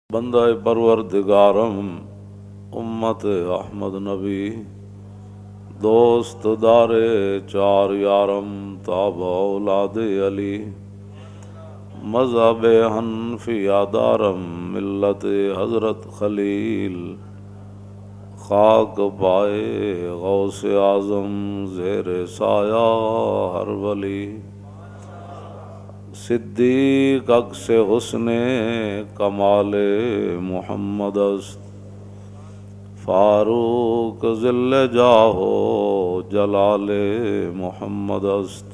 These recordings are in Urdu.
بندہ پروردگارم امت احمد نبی دوست دار چار یارم تاب اولاد علی مذہب حنفیہ دارم ملت حضرت خلیل خاک پائے غوث اعظم زیر سایہ ہر ولی صدیق عکس حسن کمال محمد است فاروق ذل جاہو جلال محمد است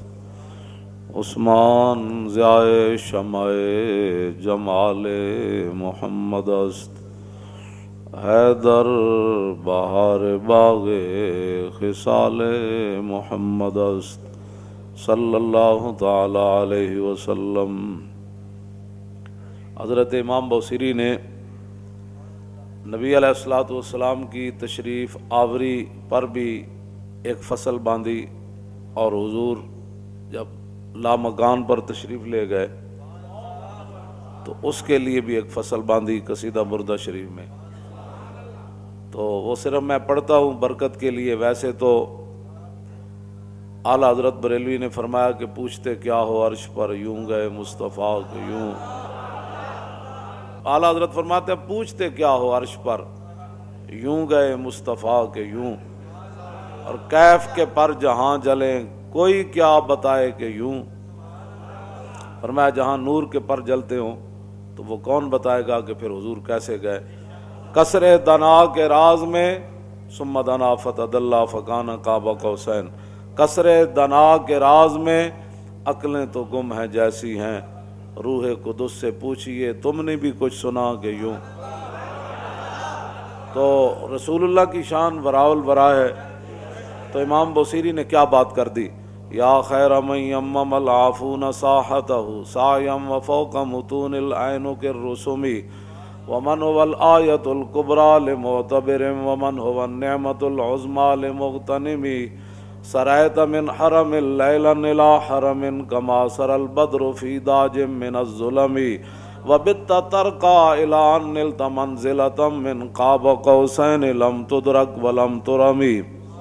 عثمان ضیاء شمع جمال محمد است حیدر بہار باغ خصال محمد است صلی اللہ تعالی علیہ وسلم۔ حضرت امام بوصیری نے نبی علیہ الصلوۃ والسلام کی تشریف آوری پر بھی ایک فصل باندھی، اور حضور جب لامکان پر تشریف لے گئے تو اس کے لیے بھی ایک فصل باندھی قصیدہ بردہ شریف میں۔ تو وہ صرف میں پڑھتا ہوں برکت کے لیے، ویسے تو اعلیٰ حضرت بریلوی نے فرمایا کہ پوچھتے کیا ہو عرش پر یوں گئے مصطفیٰ کہ یوں۔ اعلیٰ حضرت فرماتے ہیں پوچھتے کیا ہو عرش پر یوں گئے مصطفیٰ کہ یوں، اور کیف کے پر جہاں جلیں کوئی کیا بتائے کہ یوں۔ فرمایا جہاں نور کے پر جلتے ہوں تو وہ کون بتائے گا کہ پھر حضور کیسے گئے۔ کسر دنا کے راز میں ثم دنا فتدلی فکان قاب قوسین، کسر دنا کے راز میں عقلیں تو گم ہیں جیسی ہیں، روح قدس سے پوچھئے تم نے بھی کچھ سنا کہ یوں۔ تو رسول اللہ کی شان وراء الورا ہے، تو امام بوصیری نے کیا بات کر دی، یا خیر من یمم العافون ساحتہ سایم وفوق متون العین کے رسومی ومن هو الآیت الکبری لمعتبر ومن هو النعمت العظمی لمغتنم سرایت من حرم اللیلا الى حرم کما سر البدر فی داج من الظلم وبت ترقا الى ان نلت منزلتا من قاب قوسین لم تدرک ولم ترمی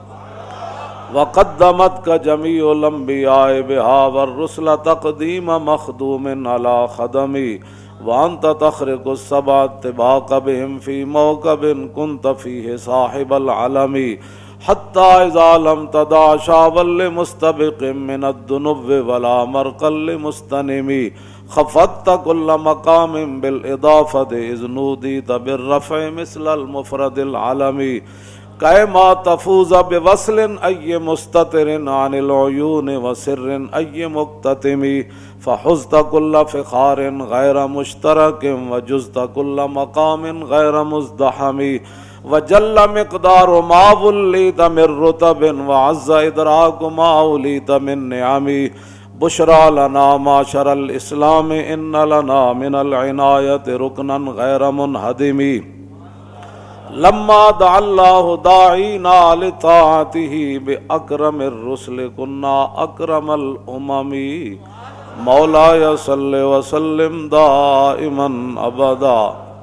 وقدمت کا جمیع الانبیاء بها والرسل تقدیم مخدوم علی خدمی وانت تخرق السبع طباق بهم فی موکب کنت فیہ صاحب العلم حتی اذا لم تدع شابا لمستبق من الدنو ولا مرقا لمستنم خفضت كل مقام بالاضافة اذ نودیت بالرفع مثل المفرد العالمی کما تفوز بوصل ای مستتر عن العیون وسر ای مقتتم فحزت كل فخار غیر مشترک وجزت كل مقام غیر مزدحم وجل مقدار ما ولیت من رتب وعز ادراک ما ولیت من نعم بشرا لنا معشر الاسلام ان لنا من العنایت رکنا غیر منہدم لما دعا اللہ داعینا لطاعته باکرم الرسل کنا اکرم الامم مولاي صل وسلم دائما ابدا۔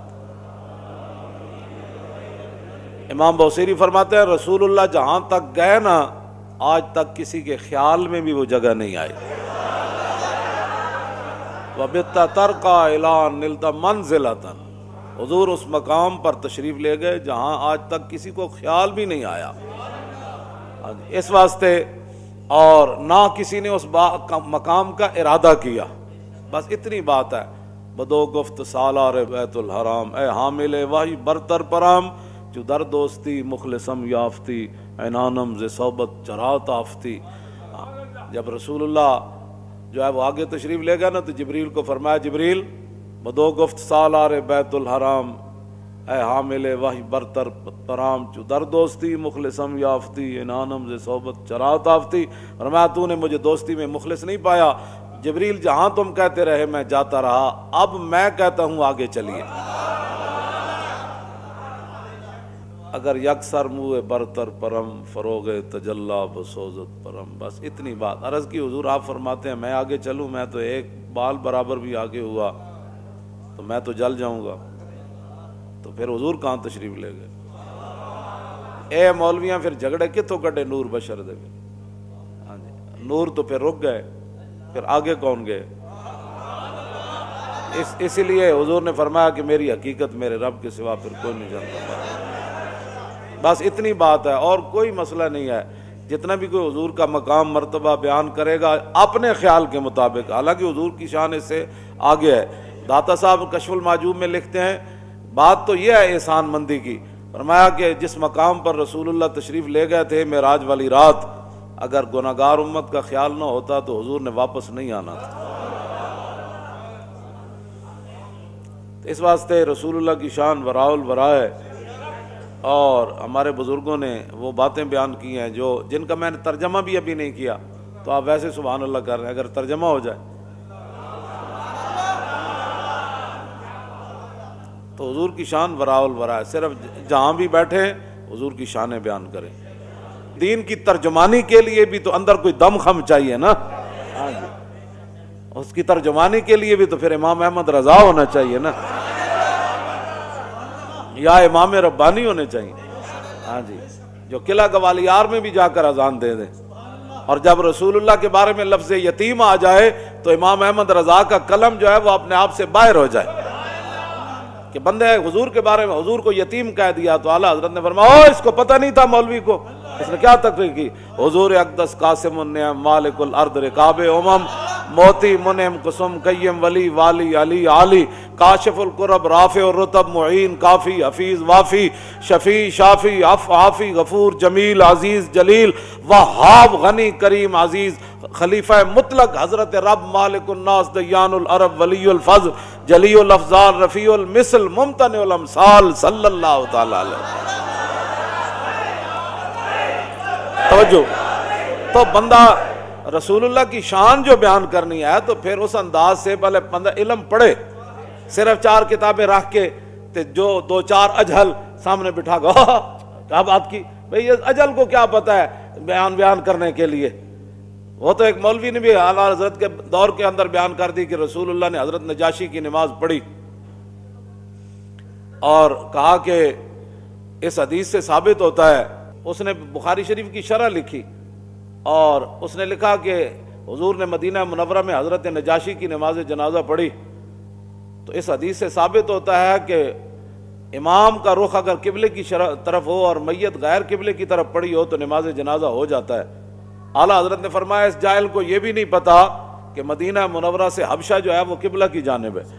امام بوصیری فرماتے ہیں رسول اللہ جہاں تک گئے نا آج تک کسی کے خیال میں بھی وہ جگہ نہیں آئی۔ وَبِتَّ تَرْقَى إِلَىٰ نِلْتَ مَنْزِلَةً، حضور اس مقام پر تشریف لے گئے جہاں آج تک کسی کو خیال بھی نہیں آیا۔ اس واسطے اور نہ کسی نے اس مقام کا ارادہ کیا، بس اتنی بات ہے۔ بدو گفت سالار بیت الحرام اے حامل وحی برتر پرام جو در دوستی مخلصم یافتی عنانم ز صحبت چرات آفتی۔ جب رسول اللہ جو ہے وہ آگے تشریف لے گیا نا تو جبریل کو فرمایا جبریل بدو گفت سالار بیت الحرام اے حامل وحی برتر پرام جو در دوستی مخلصم یافتی عنانم ز صحبت چرات آفتی۔ فرمایا تو نے مجھے دوستی میں مخلص نہیں پایا جبریل، جہاں تم کہتے رہے میں جاتا رہا، اب میں کہتا ہوں آگے چلیے۔ اگر یکسر منہ برتر پرم فروغ تجلا بسوزت پرم، بس اتنی بات عرض کی حضور۔ آپ فرماتے ہیں میں آگے چلوں، میں تو ایک بال برابر بھی آگے ہوا تو میں تو جل جاؤں گا۔ تو پھر حضور کہاں تشریف لے گئے؟ اے مولویاں پھر جھگڑے کتوں کڈے نور بشر دے؟ ہاں جی، نور تو پھر رک گئے، پھر آگے کون گئے؟ اسی لیے حضور نے فرمایا کہ میری حقیقت میرے رب کے سوا پھر کوئی نہیں جانتا۔ بس اتنی بات ہے، اور کوئی مسئلہ نہیں ہے۔ جتنا بھی کوئی حضور کا مقام مرتبہ بیان کرے گا اپنے خیال کے مطابق، حالانکہ حضور کی شان اس سے آگے ہے۔ داتا صاحب کشف المعجوب میں لکھتے ہیں بات تو یہ ہے احسان مندی کی، فرمایا کہ جس مقام پر رسول اللہ تشریف لے گئے تھے معراج والی رات، اگر گناہگار امت کا خیال نہ ہوتا تو حضور نے واپس نہیں آنا تھا۔ اس واسطے رسول اللہ کی شان وراء الورا ہے، اور ہمارے بزرگوں نے وہ باتیں بیان کی ہیں جن کا میں نے ترجمہ بھی ابھی نہیں کیا، تو آپ ویسے سبحان اللہ کر رہے ہیں، اگر ترجمہ ہو جائے تو حضور کی شان وراء الورا ہے۔ صرف جہاں بھی بیٹھے حضور کی شانیں بیان کریں۔ دین کی ترجمانی کے لیے بھی تو اندر کوئی دم خم چاہیے نا، ہاں جی، اس کی ترجمانی کے لیے بھی تو پھر امام احمد رضا ہونا چاہیے نا، یا امام ربانی ہونے چاہیے، ہاں جی، جو قلعہ گوالیار میں بھی جا کر اذان دے دیں، اور جب رسول اللہ کے بارے میں لفظ یتیم آ جائے تو امام احمد رضا کا قلم جو ہے وہ اپنے آپ سے باہر ہو جائے کہ بندے حضور کے بارے میں حضور کو یتیم کہہ دیا تو اعلیٰ حضرت نے فرمایا اس کو پتہ نہیں تھا مولوی کو، اس نے کیا تقریر کی؟ حضور اقدس قاسم النعم مالک الارض رکاب امم موتی منعم قسم قیم ولی والی علی عالی کاشف القرب رافع الرتب معین کافی حفیظ وافی شفیع شافی عافی غفور جمیل عزیز جلیل وہاب غنی کریم عزیز خلیفہ مطلق حضرت رب مالک الناس دیان العرب ولی الفضل جلی الافضال رفیع المثل ممتنع الامثال صلی اللہ تعالی علیہ۔ توجہ، تو بندہ رسول اللہ کی شان جو بیان کرنی ہے تو پھر اس انداز سے پہلے بندہ علم پڑھے، صرف 4 کتابیں رکھ کے جو 2-4 اجہل سامنے بٹھا گا کیا بات کی بھئی، یہ اجہل کو کیا پتہ ہے بیان کرنے کے لیے؟ وہ تو ایک مولوی نے بھی اعلیٰ حضرت کے دور کے اندر بیان کر دی کہ رسول اللہ نے حضرت نجاشی کی نماز پڑھی اور کہا کہ اس حدیث سے ثابت ہوتا ہے، اس نے بخاری شریف کی شرح لکھی اور اس نے لکھا کہ حضور نے مدینہ منورہ میں حضرت نجاشی کی نماز جنازہ پڑھی، تو اس حدیث سے ثابت ہوتا ہے کہ امام کا رخ اگر قبلے کی طرف ہو اور میت غیر قبلے کی طرف پڑی ہو تو نماز جنازہ ہو جاتا ہے۔ اعلیٰ حضرت نے فرمایا اس جاہل کو یہ بھی نہیں پتا کہ مدینہ منورہ سے حبشہ جو ہے وہ قبلہ کی جانب ہے،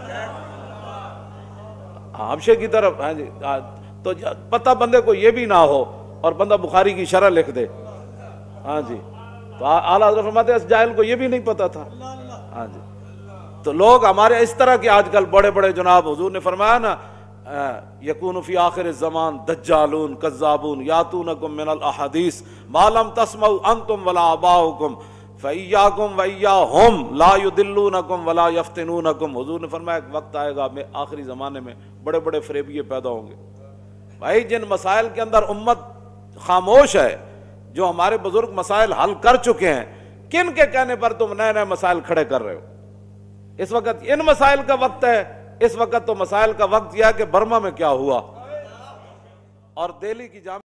حبشے کی طرف، ہاں جی، تو پتہ بندے کو یہ بھی نہ ہو اور بندہ بخاری کی شرح لکھ دے، ہاں جی، تو اعلیٰ حضرت فرماتے ہیں اس جاہل کو یہ بھی نہیں پتا تھا، ہاں جی۔ تو لوگ ہمارے اس طرح کے آج کل بڑے بڑے جناب، حضور نے فرمایا نا یکون فی آخر الزمان دجالون کذابون یاتونکم من الاحادیث ما لم تسمعوا انتم ولا آباؤکم فایاکم وایاہم لا یضلونکم ولا یفتنونکم۔ حضور نے فرمایا ایک وقت آئے گا میں آخری زمانے میں بڑے بڑے فریبیے پیدا ہوں گے، بھائی جن مسائل کے اندر امت خاموش ہے، جو ہمارے بزرگ مسائل حل کر چکے ہیں، کن کے کہنے پر تم نئے نئے مسائل کھڑے کر رہے ہو؟ اس وقت ان مسائل کا وقت ہے، اس وقت تو مسائل کا وقت یہ ہے کہ برما میں کیا ہوا اور دہلی کی جامع